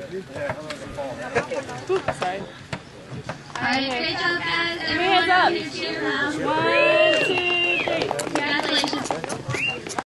Sorry. Alright, great job guys. Hands up. Everyone, cheer now. 1,